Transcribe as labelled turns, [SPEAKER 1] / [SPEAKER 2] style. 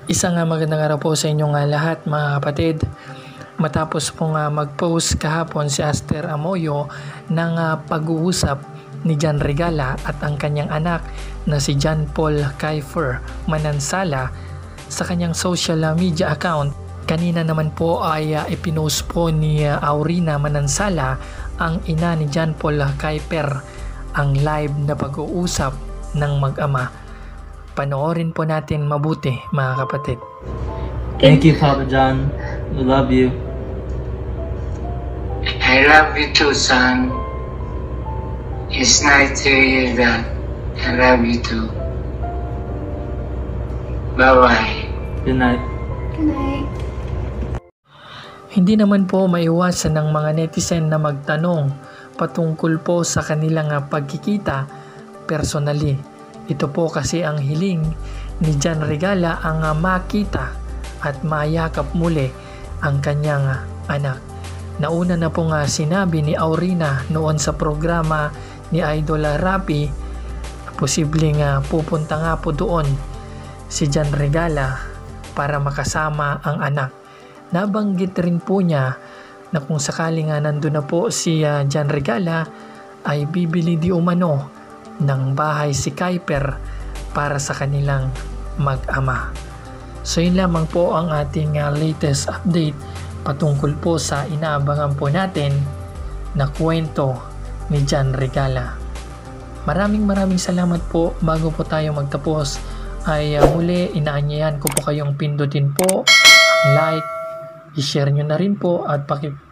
[SPEAKER 1] Isang magandang araw po sa inyong lahat mga kapatid. Matapos pong mag-post kahapon si Aster Amoyo ng pag-uusap ni John Regala at ang kanyang anak na si John Paul Kiefer Manansala sa kanyang social media account. Kanina naman po ay ipinost po ni Aurina Manansala, ang ina ni John Paul Kiefer, ang live na pag-uusap ng mag-ama. Panoorin po natin mabuti mga kapatid.
[SPEAKER 2] Thank you, Papa John. We love you.
[SPEAKER 3] I love you too, son. It's nice to hear that. I love you too. Bye-bye.
[SPEAKER 2] Good night.
[SPEAKER 4] Good night.
[SPEAKER 1] Hindi naman po maiwasan ng mga netizen na magtanong patungkol po sa kanilang pagkikita personally. Ito po kasi ang hiling ni John Regala, ang makita at mayakap muli ang kanyang anak. Nauna na po sinabi ni Aurina noon sa programa ni Idol Rapi, posibleng pupunta nga po doon si John Regala para makasama ang anak. Nabanggit rin po niya na kung sakaling nandun na po si John Regala ay bibili di umano ng bahay si Kiefer para sa kanilang mag-ama. So yun lamang po ang ating latest update patungkol po sa inaabangan po natin na kwento ni John Regala. Maraming salamat po. Bago po tayo magtapos ay muli inaanyayahan ko po kayong pindutin po ang like, i-share nyo na rin po at